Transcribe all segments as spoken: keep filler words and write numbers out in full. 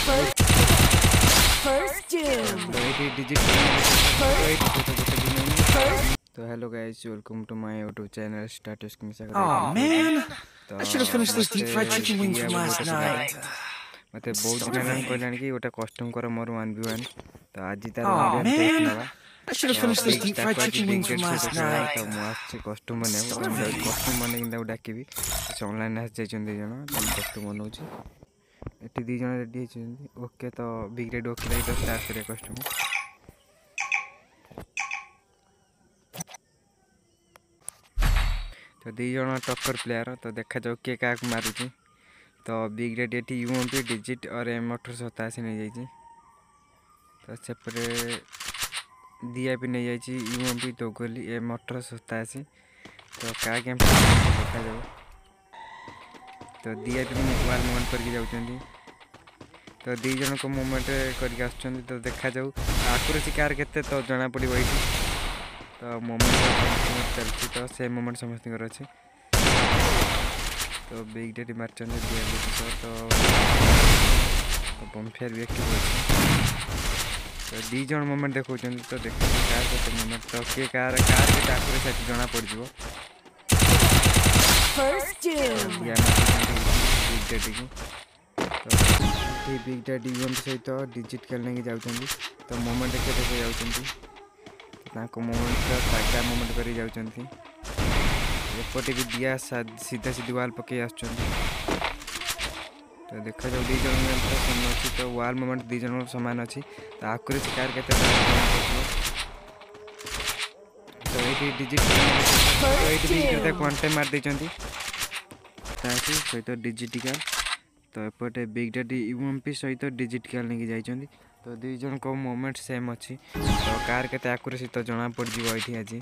First, first doom. So hello guys, welcome to my YouTube channel Status King Sagar. Oh man, तो I should have finished those deep fried chicken wings from last night. मते बहुत दिन कहलानी कि गोटे custom कर more one B one तो आज तार Oh वन टेस्ट man, नवा I should have finished those deep fried chicken wings from last तो night. मु आछि कस्टम बने कस्टम बने किंदा डाकिबी से ऑनलाइन आस जाइछन दे जण तो कस्टम बनौछि एटी दी जण रेडी छन ओके तो big red okay light start करे कस्टम तो दी जण टक्कर प्लेयर तो देखा जाओ के का मारुछि तो बिग रेड एटी यूएमपी डिजिट और एम अठारह सौ सतासी नहीं जाइए तो सेपरे दिया भी नहीं जाइए यूएमपी तो गोली एम अठारह सौ सतासी तो क्या गेम देखा जाओ तो दिया भी वाल मूवमेंट करके जाऊँ तो दी जन को मूवमेंट करके आसुँच तो देखा जाऊ आकुरेसी कार केते तो जना पड़ो ये तो मूवमेंट चलती तो से मूवमेंट समस्त अच्छे तो बिग डेटी मार्चन दिया तो बमफेयर भी एक्टिव अच्छे तो दी जन मूवमेंट देखा तो देख कार के मूवमेंट तो किए कार कार के आकुरेसी जना पड़ बिग डेटी को तो बिग डेटी यूएम सहित डिजिट खेलने की जाऊँगी तो मूवमेंट के देखे जाऊँ मूवमेंट फायदा मूवमेंट कर जाऊँ एपटे भी दिया सीधा सीधी वाल पकई आस तो देखा जाऊ दी जन सेम अच्छी तो वाल मूवमेंट दी जन सामान अच्छी तो आकुरेसी कार के तो ये डिजिट तो क्वांटे मार देती सहित डिजिटिकल तो एपटे बिग डेटी यूएमपी सहित डिजिटिकल नहीं जाइए तो दी जन को मूवमेंट सेम अच्छी तो कार के आकुरेसी तो जना पड़ ये आज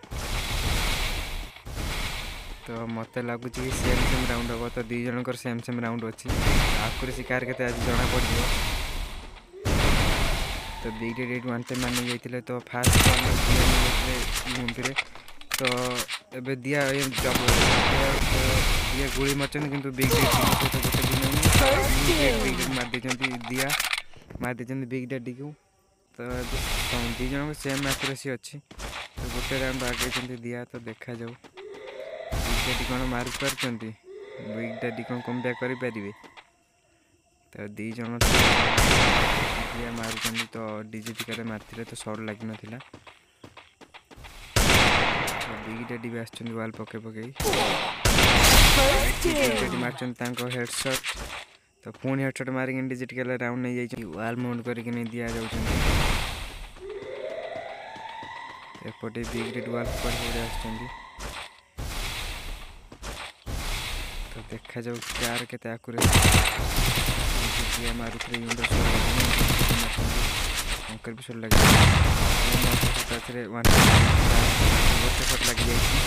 तो मत लगुच कि सेम सेम राउंड हम तो दी जनकर सेम सेम राउंड अच्छी आकुरेसी कार के आज जना पड़ तो बिग डेटी वन टाइम मान जाते तो फास्ट यूएमपी तो एबे दिया जब दिया गोली मारचन किंतु बिग डेटी बिग मार देछन दिया मार देछन बिग डेटी को तो दी जन सेम आकुरेसी अच्छी तो गोटे राउंड आगे दिया तो देखा जाऊ बिग डेटी कौन मार पार्टी बिग डेटी कौन कम बैक करें तो दी जन दिया मार तो डिजिटिकल मारते तो शॉर्ट लग ना बिग डेटी भी आसुँच वाल पके पकई मार्चन हेडशॉट तो पुणी हेडशॉट मारिक डिजिटिकल राउंड नहीं जाइए वाल माउंट करके नहीं दिया जाऊँ एपटे बिग रेड वाल पड़े आस तो देखा जाऊ कार के आकुरेसी मार अंकर भी शॉट लगे गोटे शॉट लग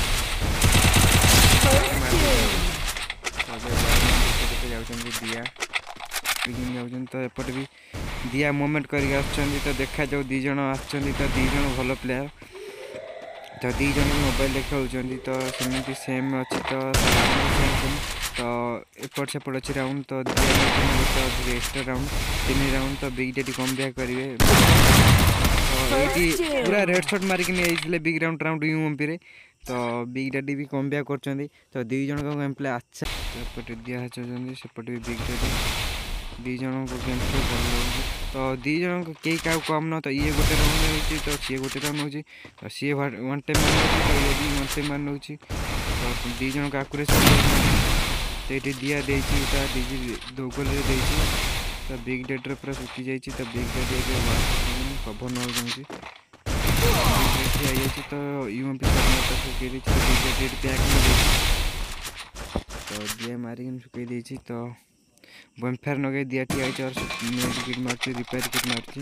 जाए दिया जाऊँ तो एपटे भी दिया मूवमेंट करके तो देखा जाऊ दी जन आस तो दी जन भल प्लेयर तो दी जन मोबाइल देखा तो सेमती सेम अच्छी तो तो एपट सेपट अच्छी राउंड तो दिया एक्स्ट्रा राउंड तीन राउंड तो बिग डेटी कम बैक करेंगे तो ये पूरा रेड शॉट मारिक नहीं बिग राउंड राउंड यूएमपी रे तो बिग डेटी भी कम बैक कर तो दी जन को गेम प्ले अच्छा एपटे दिया चाहते सेपटे भी बिग डेटी दी जन को गेम प्ले भल लगे तो दी जन को कई क्या कम न तो ये गोटे राउंड होती तो सी गोटे राउंड हो तो सी वन टाइम मान तो ये भी वन टाइम मान नौ तो दी जन को आकुरेसी तो ये दिया डिजी दो गोल तो बिग डेटर पूरा सुखी जाइए तो बिग डेटी कभर न जाऊँगी तो यूएमपी सुखी बिग डेटी पैक तो दिया मारिक सुखी देती तो बमफेयर नगे दिया टी आई और किट मार्च रिपेयर किट मार्च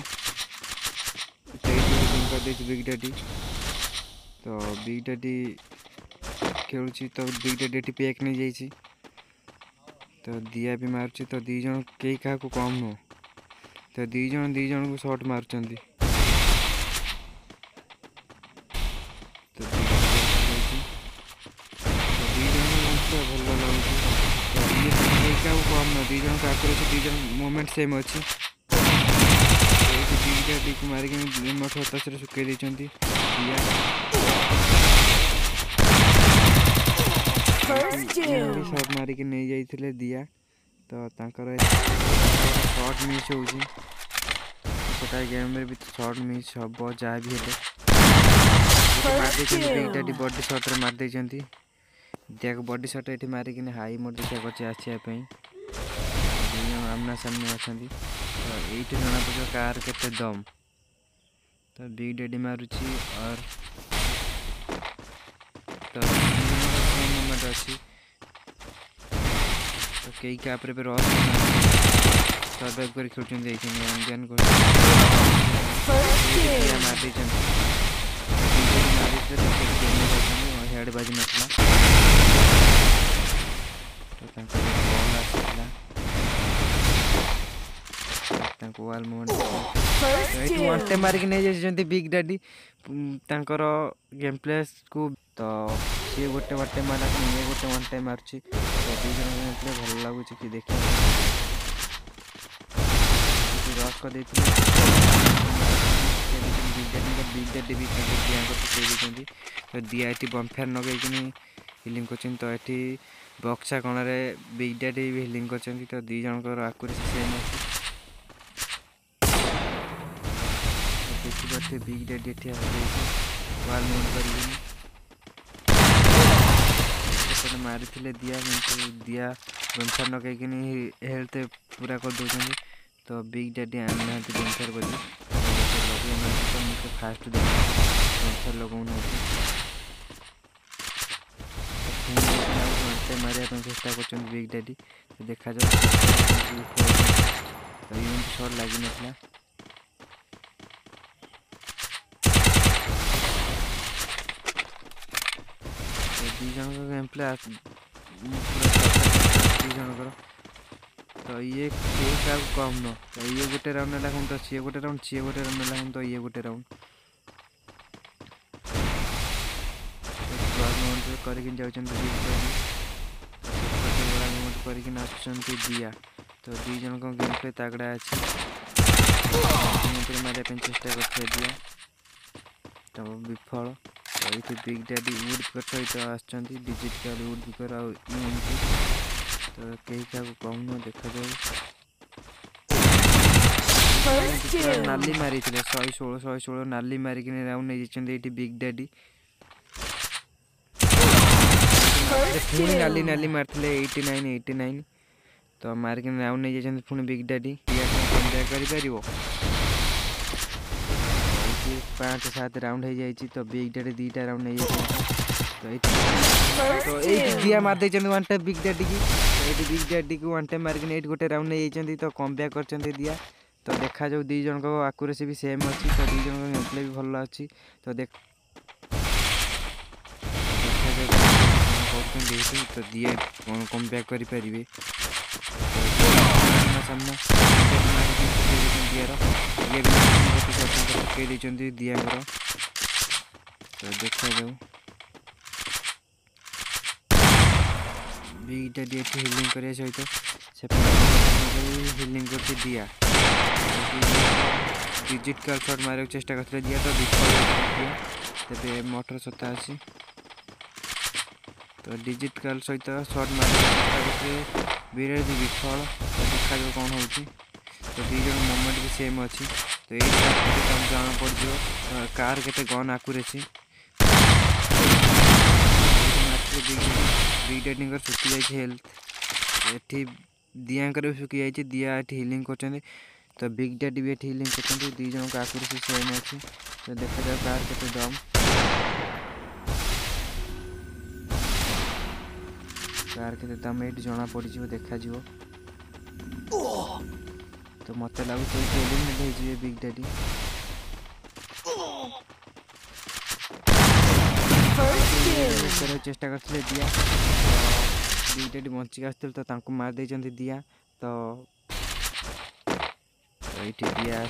कर बिग डेटी तो बिग डेटी खेलुँ तो बिग डेटी पैक नहीं जाइए तो दिया भी मार्च तो दी जन कई क्या कम नुह तो दी जन दी जन को शॉट मार्च तो दी जन भल लगे तो ये कम न दी जन आकुरेसी दी जन मूवमेंट सेम अच्छी बिग डैडी को मारिक मठ हताश सुखई देती दिया शॉट मारिक नहीं जाइए दिया तो शॉट मिस होता गेम में भी शॉट मिस हम जहाँ भी है बिग डैडी बॉडी शॉट रे मार देती दिया बॉडी शॉट ये मारिक हाई मोड देखा कर आसवाई आमना सामने अच्छा तो ये जना पड़े कार के दम तो बिग डैडी मारुची और तो मोमेंट अच्छी तो कई कैप रे रस सर्वाइव कर खेलुछन इंडियन को मार देछन हेड बाजी नथला तो तांको बॉल आसला तांको वाल मोमेंट एटू वन मारिक नहीं जाइछन्ती बिग डैडी तांकर गेम प्ले को तो सी गोटे वन टाइम मारा ये गोटे वन टाइम मार्ची तो दुई जन प्ले भल लगुच कि देखिए रस कर देती बिग डैडी भी दिया तो दिया ये बमफेयर नगे हिलिंग कर तो ये बक्सा कण बिग डैडी भी हिलिंग कर तो दी जनकर आकुरेसी सेम अच्छी बिग डैडी ये वाल मुंड कर मारी दिया दिया बमफेयर नगे हेल्थ पूरा कर दौरान तो बिग डैडी आना बमफेयर बजी तो मुझे फास्ट बमफेयर लगौन मारे चेष्टा कर बिग डैडी तो देखा जाए शॉट लगी ना दी जन गेम प्ले दी जनकर तो ये क्या कम न तो ये गोटे राउंड ना तो सी गोटे राउंड सी गोटे राउंड ना तो ये गोटे राउंड करके दिया तो दी जन गेम प्ले तगड़ा अच्छी मारे चेष्टा कर दिया तो विफल तो ये बिग डैडी वुड पिकर सहित आसुँच डिजिटल वुड पिकर आउटी तो कहीं क्या कम देखा जाए नाली मारी शहे षोल शहे षोल नाली मारिक राउंड नहीं ये बिग डैडी पुणी नाली नाली मारते एट्टी नाइन एट्टी नाइन तो मारिक राउंड नहीं जाइए पुणी बिग डैडी कर पाँच सात राउंड हो जाए तो बिग डैडी दीटा राउंड नहीं जाए तो ये दिया मार दे वन टाइम बिग डैडी की तो ये बिग डैडी को वन टाइम मारिक एट गोटे राउंड नहीं जाइए तो कम बैक कर दिया तो देखा जाऊ दी जन को आकुरेसी भी सेम अच्छी तो दी जन गेम प्ले भी भल अच्छी तो देख तो दिए कौन कम बैक करें सामना दियार ये भी दिया तो देखा जाऊ बिग डैडी ये हिलिंग करने सहित हिलिंग कर दिया डिजिटल शॉट मारे चेष्टा करते दिया तो विफल तेरे मोटर सताशी तो डिजिटल सहित शॉट मारे बिराट विफल तो देखा जाऊ कौन हो तो दी जन मोमेंट भी सेम अच्छी तो ये जाना पड़ कार के गन आकुरेसी बिग डैडी सुखी जाए हेल्थ ये दियांकर भी सुखी जाए दिया ये हिलिंग कर तो बिग डैडी भी ये हिलिंग कर दी जन को आकुरेसी सेम अच्छी तो देखा जाए कार के दम कार के दम ये जना पड़ देखा तो मत लगुच एलिमिनेट बिग डैडी चेष्टा करते दिया बिग डैडी बचिक आसते तो मार दे दिया तो ये दिया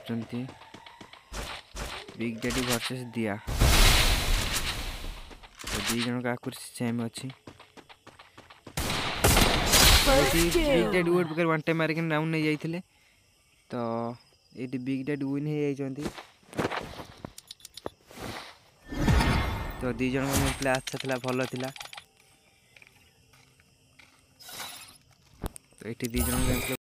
बिग डैडी वर्सेस दिया तो दी जन का आकुरेसी सेम अच्छी big daddy woodpecker one time मारिक राउंड नहीं जाइए तो ये बिग डैड विन हो जाती तो दी जन प्ले अच्छा था भल था तो ये दी जन